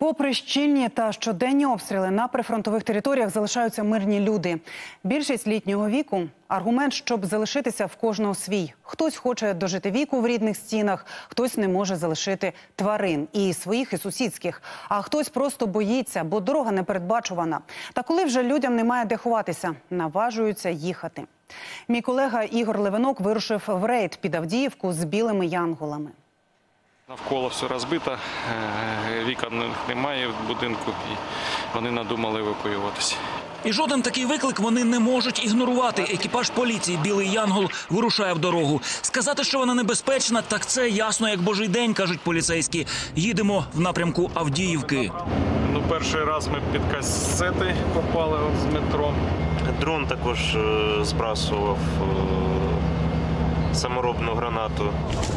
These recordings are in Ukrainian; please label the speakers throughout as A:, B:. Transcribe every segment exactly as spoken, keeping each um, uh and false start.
A: Попри щільні та щоденні обстріли, на прифронтових територіях залишаються мирні люди. Більшість літнього віку – аргумент, щоб залишитися в кожного свій. Хтось хоче дожити віку в рідних стінах, хтось не може залишити тварин, і своїх, і сусідських. А хтось просто боїться, бо дорога непередбачувана. Та коли вже людям немає де ховатися, наважуються їхати. Мій колега Ігор Левинок вирушив в рейд під Авдіївку з білими янголами.
B: Навколо все розбито, вікон немає в будинку, і вони надумали евакуюватися.
C: І жоден такий виклик вони не можуть ігнорувати. Екіпаж поліції «Білий Янгол» вирушає в дорогу. Сказати, що вона небезпечна, так це ясно як божий день, кажуть поліцейські. Їдемо в напрямку Авдіївки.
B: Ну, перший раз ми під касети попали з метро.
D: Дрон також збрасував саморобну гранату.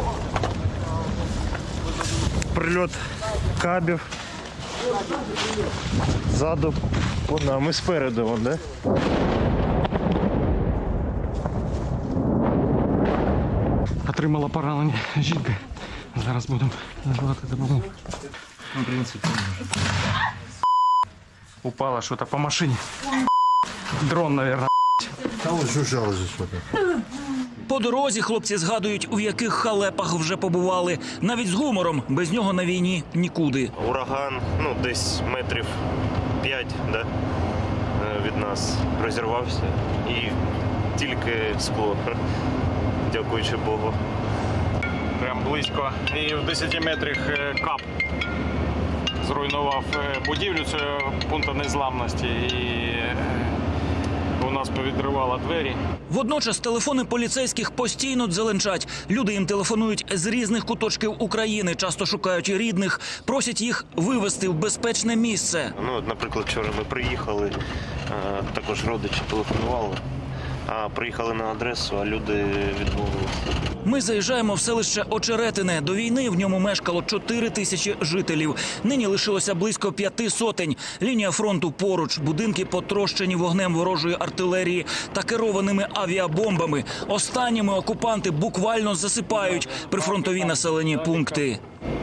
E: Прильот кабів. Ззаду, а ми спереду, вон, да?
B: Отримала поранення жінка. Зараз будемо надавати допомогу.
E: В принципі, може.
B: Упала щось по машині. Дрон, мабуть.
E: Та ось жужжало здесь.
C: По дорозі хлопці згадують, у яких халепах вже побували. Навіть з гумором, без нього на війні нікуди.
D: Ураган, ну, десь метрів п'ять, да, від нас розірвався. І тільки скло, дякуючи Богу.
B: Прям близько. І в десяти метрах кап зруйнував будівлю цього пункту незламності. І у нас повідривало двері.
C: Водночас телефони поліцейських постійно дзеленчать. Люди їм телефонують з різних куточків України, часто шукають рідних, просять їх вивезти в безпечне місце.
D: Ну, от, наприклад, вчора ми приїхали, також родичі телефонували, а приїхали на адресу, а люди відмовилися.
C: Ми заїжджаємо в селище Очеретине. До війни в ньому мешкало чотири тисячі жителів. Нині лишилося близько п'яти сотень. Лінія фронту поруч, будинки потрощені вогнем ворожої артилерії та керованими авіабомбами. Останніми окупанти буквально засипають прифронтові населені пункти.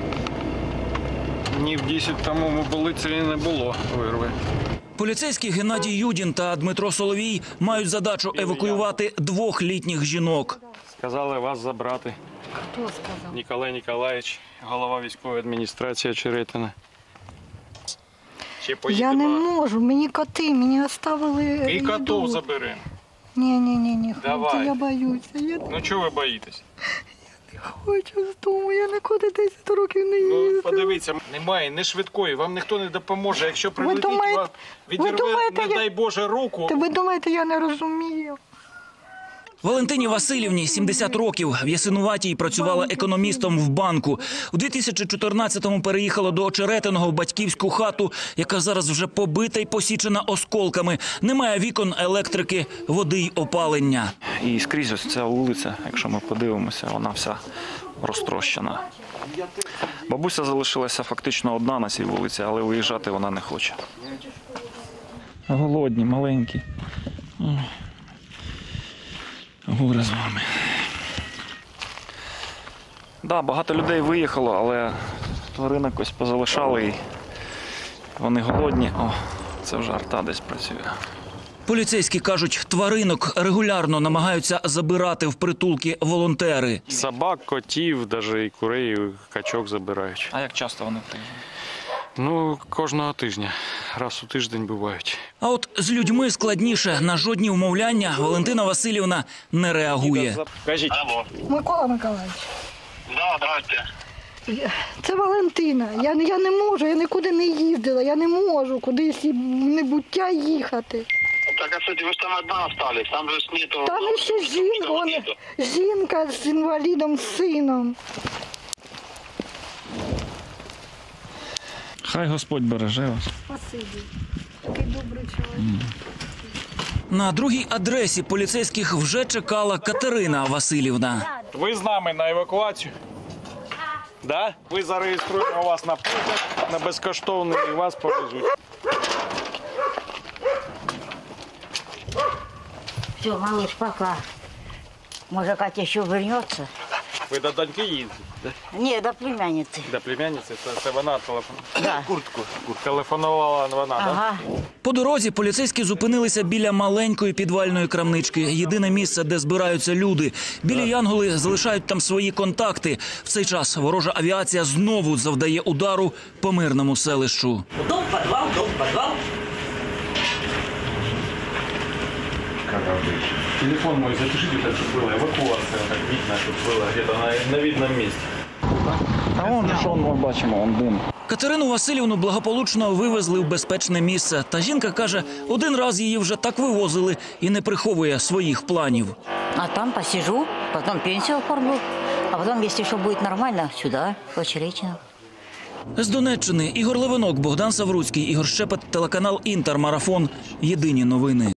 B: Днів десять тому ми були, це і не було вирви.
C: Поліцейські Геннадій Юдін та Дмитро Соловій мають задачу евакуювати двох літніх жінок.
B: Сказали вас забрати.
F: Хто сказав?
B: Ніколай Ніколаєвич, голова військової адміністрації Очеретина.
F: Я не можу, мені коти, мені оставили.
B: І котов заберемо.
F: Ні, ні, ні, ні,
B: Давай.
F: хлопці, я боюся. Я
B: Ну чого ви боїтесь?
F: не хочу з дому, я нікуди десять років не їздила.
B: Ну, подивіться, немає ні швидкої, вам ніхто не допоможе. Якщо прилетить,
F: думаєте-
B: вам відірве,
F: ви думаєте,
B: не
F: я-
B: дай Боже, руку.
F: Та ви думаєте, я не розумію?
C: Валентині Васильівні сімдесят років. В Ясинуватій працювала економістом в банку. У дві тисячі чотирнадцятому переїхала до Очеретиного в батьківську хату, яка зараз вже побита й посічена осколками. Немає вікон, електрики, води й опалення.
G: І скрізь ось ця вулиця, якщо ми подивимося, вона вся розтрощена. Бабуся залишилася фактично одна на цій вулиці, але виїжджати вона не хоче. Голодні, маленькі. Горе з вами. Да, багато людей виїхало, але тваринок ось позалишали і вони голодні. О, це вже арта десь працює.
C: Поліцейські кажуть, тваринок регулярно намагаються забирати в притулки волонтери.
B: Собак, котів, навіть і курей, і качок забирають.
G: А як часто вони приїжджають?
B: Ну, кожного тижня. Раз у тиждень бувають.
C: А от з людьми складніше. На жодні вмовляння Валентина Васильівна не реагує.
B: Кажіть.
F: Микола Миколаївич.
H: Да, давайте.
F: Я- Це Валентина. Я, я не можу, я нікуди не їздила, я не можу кудись в небуття їхати.
H: Так, а кстати, вы же там одна остались, там же ж нету...
F: Там ще жінка, вон,
H: нету.
F: жінка з інвалідом, з сином.
G: Хай Господь береже вас.
F: Спасибі. Такий добрий чоловік.
C: На другій адресі поліцейських вже чекала Катерина Васильівна.
B: Ви з нами на евакуацію? Да? Ви зареєструємо вас на потяг, на безкоштовний, і вас повезуть.
I: Все, малыш, пока. Может, Катя еще вернется?
B: Ви до доньки їдете? да?
I: Ні, до племянниці.
B: До племянниці? Це, це вона телефонувала?
I: Да.
B: Куртку. Телефонувала вона,
I: Ага.
B: так?
C: По дорозі поліцейські зупинилися біля маленької підвальної крамнички. Єдине місце, де збираються люди. Білі янголи залишають там свої контакти. В цей час ворожа авіація знову завдає удару по мирному селищу.
I: Дом, підвал, дом, підвал.
B: Телефон мой запишите, так, чтобы была эвакуация, так видно, чтобы было где-то на, на видном месте.
G: А вон що ми бачимо, он дим.
C: Катерину Васильівну благополучно вивезли в безпечне місце. Та жінка каже, один раз її вже так вивозили і не приховує своїх планів.
I: А там посижу, потом пенсию оформлю. А потом, если что будет нормально, сюда, в Очеречино.
C: З Донеччини Ігор Левинок, Богдан Савруцький, Ігор Щепет, телеканал «Інтер. Марафон». Єдині новини.